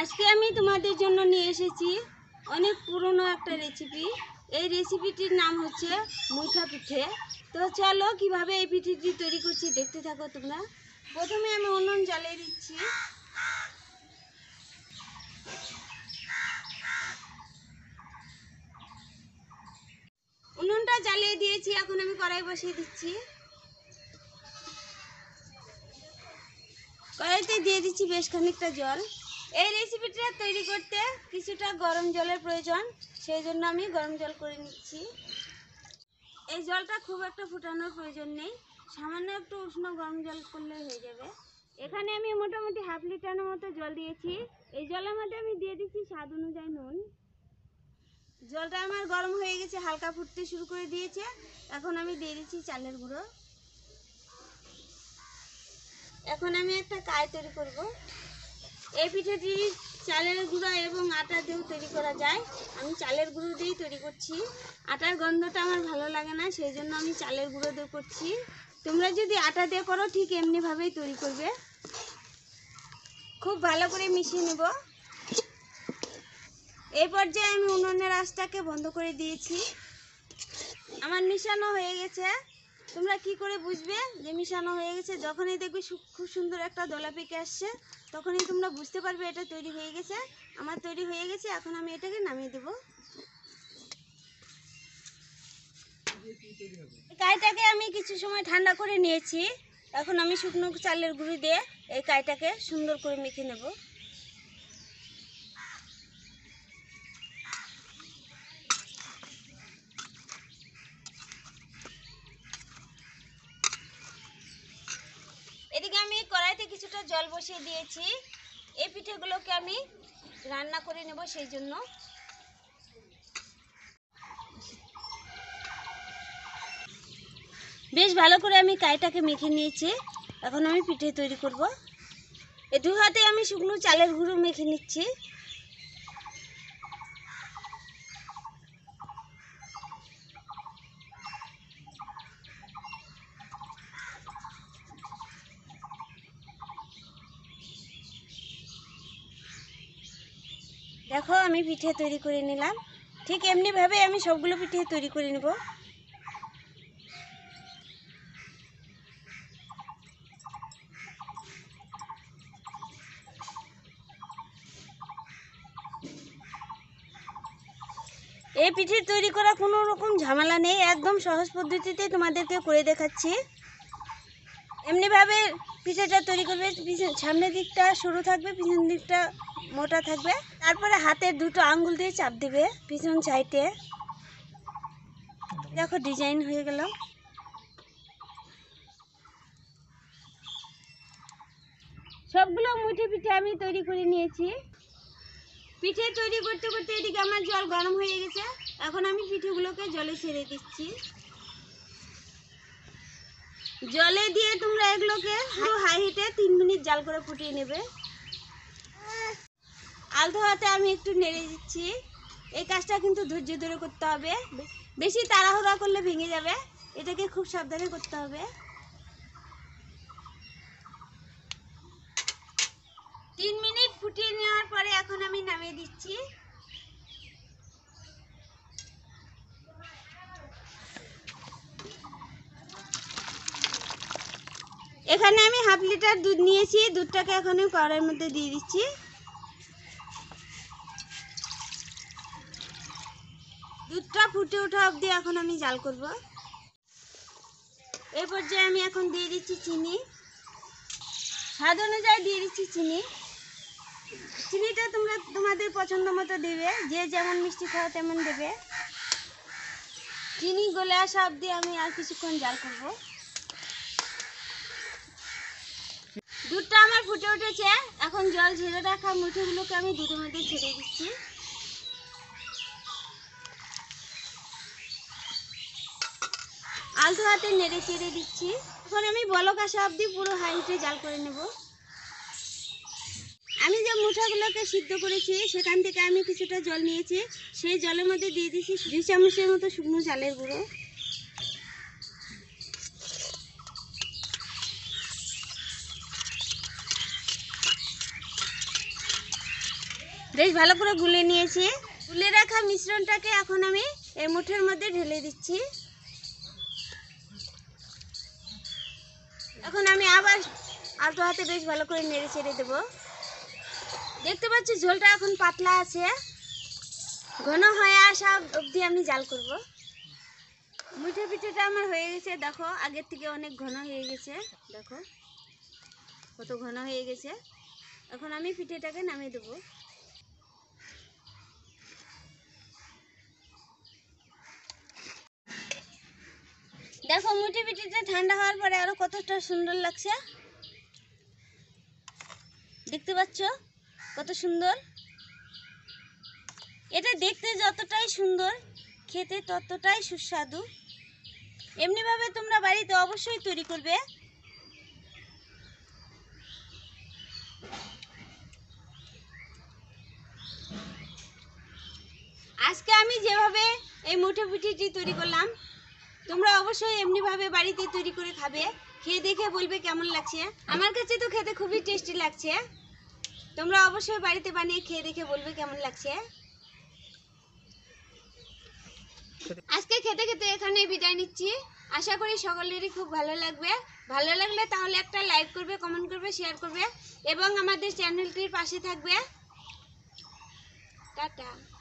আজকে আমি তোমাদের জন্য নিয়ে এসেছি অনেক পুরনো একটা রেসিপি। এই রেসিপিটির নাম হচ্ছে মুঠা পিঠে। তো চলো কিভাবে এই পিঠেটি তৈরি করছি দেখতে থাকো তোমরা। প্রথমে আমি উনুন জ্বালিয়ে দিচ্ছি। উনুনটা জ্বালিয়ে দিয়েছি, এখন আমি কড়াই বসিয়ে দিচ্ছি। কড়াইতে দিয়ে দিচ্ছি বেশ খানিকটা জল। এই রেসিপিটা তৈরি করতে কিছুটা গরম জলের প্রয়োজন, সেই জন্য আমি গরম জল করে নিচ্ছি। এই জলটা খুব একটা ফুটানোর প্রয়োজন নেই, সামান্য একটু উষ্ণ গরম জল করলে হয়ে যাবে। এখানে আমি মোটামুটি হাফ লিটারের মতো জল দিয়েছি। এই জলের মধ্যে আমি দিয়ে দিচ্ছি স্বাদ অনুযায়ী নুন। জলটা আমার গরম হয়ে গেছে, হালকা ফুটতে শুরু করে দিয়েছে। এখন আমি দিয়ে দিচ্ছি চালের গুঁড়ো। এখন আমি একটা কাই তৈরি করব। এই পিঠেটি চালের গুঁড়ো এবং আটা দিয়েও তৈরি করা যায়। আমি চালের গুঁড়ো দিয়েই তৈরি করছি। আটার গন্ধটা আমার ভালো লাগে না, সেই জন্য আমি চালের গুঁড়ো দিয়ে করছি। তোমরা যদি আটা দিয়ে করো ঠিক এমনিভাবেই তৈরি করবে। খুব ভালো করে মিশিয়ে নেব। এই পর্যায়ে আমি উনুনের আঁচটাকে বন্ধ করে দিয়েছি। আমার মিশানো হয়ে গেছে। তোমরা কি করে বুঝবে যে মিশানো হয়ে গেছে? যখনই দেখবে খুব সুন্দর একটা দলা পেকে আসছে, তখনই তোমরা বুঝতে পারবে এটা তৈরি হয়ে গেছে। আমার তৈরি হয়ে গেছে, এখন আমি এটাকে নামিয়ে দেব। কাইটাকে আমি কিছু সময় ঠান্ডা করে নিয়েছি। এখন আমি শুকনো চালের গুঁড়ি দিয়ে এই কাইটাকে সুন্দর করে মেখে নেব। এদিকে আমি কড়াইতে কিছুটা জল বসিয়ে দিয়েছি। এই পিঠেগুলোকে আমি রান্না করে নেব, সেই জন্য বেশ ভালো করে আমি কাইটাকে মেখে নিয়েছি। এখন আমি পিঠে তৈরি করব। এই দু হাতে আমি শুকনো চালের গুঁড়ো মেখে নিচ্ছি। দেখো আমি পিঠে তৈরি করে নিলাম। ঠিক এমনিভাবে আমি সবগুলো পিঠে তৈরি করে নেব। এই পিঠে তৈরি করা কোনো রকম ঝামেলা নেই, একদম সহজ পদ্ধতিতে তোমাদেরকে করে দেখাচ্ছি। এমনিভাবে পিঠেটা তৈরি করবে। সামনের দিকটা সরু থাকবে, পিছন দিকটা মোটা থাকবে। তারপরে হাতের দুটো আঙ্গুল দিয়ে চাপ দেবে পিছন সাইডে। দেখো ডিজাইন হয়ে গেল। সবগুলো মুঠি পিঠে আমি তৈরি করে নিয়েছি। পিঠে তৈরি করতে করতে এদিকে আমার জল গরম হয়ে গেছে। এখন আমি পিঠেগুলোকে জলে ছেড়ে দিচ্ছি। জলে দিয়ে তোমরা এগুলোকে হাই হিটে 3 মিনিট জাল করে ফুটিয়ে নেবে। আলতো হাতে আমি একটু নেড়ে দিচ্ছি। এই কাজটা কিন্তু ধৈর্য ধরে করতে হবে, বেশি তাড়াহুড়া করলে ভেঙে যাবে। এটাকে খুব সাবধানে করতে হবে। 3 মিনিট ফুটিয়ে নেওয়ার পরে এখন আমি নামিয়ে দিচ্ছি। এখানে আমি হাফ লিটার দুধ নিয়েছি। দুধটাকে এখন আমি কড়াইয়ের মধ্যে দিয়ে দিচ্ছি। দুধটা ফুটে ওঠা অবধি এখন আমি জাল করব। এই পর্যায়ে আমি এখন দিয়ে দিচ্ছি চিনি। স্বাদ অনুযায়ী দিয়ে দিচ্ছি চিনি। চিনিটা তোমরা তোমাদের পছন্দ মতো দেবে, যে যেমন মিষ্টি খাও তেমন দেবে। চিনি গলে আসা অবধি আমি আর কিছুক্ষণ জাল করব। দুধটা আমার ফুটে উঠেছে। এখন জল ঝেড়ে রাখা মুঠিগুলোকে আমি দুধের মধ্যে ছেড়ে দিচ্ছি। আলতো হাতে নেড়ে চেড়ে দিচ্ছি। এখন আমি বলক আসা অবধি পুরো হাই হিটে জাল করে নেব। আমি যে মুঠাগুলোকে সিদ্ধ করেছি সেখান থেকে আমি কিছুটা জল নিয়েছি। সেই জলের মধ্যে দিয়ে দিচ্ছি 2 চামচের মতো শুকনো চালের গুঁড়ো। বেশ ভালো করে গুলে নিয়েছি। গুলে রাখা মিশ্রণটাকে এখন আমি এই মুঠের মধ্যে ঢেলে দিচ্ছি। এখন আমি আবার আলতো হাতে বেশ ভালো করে নেড়ে ছেড়ে দেবো। দেখতে পাচ্ছি ঝোলটা এখন পাতলা আছে, ঘন হয়ে আসা অবধি আমি জাল করব। মুঠে পিঠেটা আমার হয়ে গেছে, দেখো আগের থেকে অনেক ঘন হয়ে গেছে, দেখো কত ঘন হয়ে গেছে। এখন আমি পিঠেটাকে নামিয়ে দেবো। দেখো মুঠে পিঠেটা ঠান্ডা হওয়ার পরে আরো কতটা সুন্দর লাগছে, দেখতে পাচ্ছ কত সুন্দর। এটা দেখতে যতটাই সুন্দর, খেতে ততটাই সুস্বাদু। এমনিভাবে তোমরা বাড়িতে অবশ্যই তৈরি করবে। আজকে আমি যেভাবে এই মুঠে পিঠেটি তৈরি করলাম, তোমরা অবশ্যই এমনিভাবে বাড়িতে তৈরি করে খাবে। খেয়ে দেখে বলবে কেমন লাগছে। আমার কাছে তো খেতে খুবই টেস্টি লাগছে। তোমরা অবশ্যই বাড়িতে বানিয়ে খেয়ে দেখে বলবে কেমন লাগছে। আজকে খেতে খেতে এখানেই বিদায় নিচ্ছি। আশা করি সকলেরই খুব ভালো লাগবে। ভালো লাগলে তাহলে একটা লাইক করবে, কমেন্ট করবে, শেয়ার করবে এবং আমাদের চ্যানেলটির পাশে থাকবে। টাটা।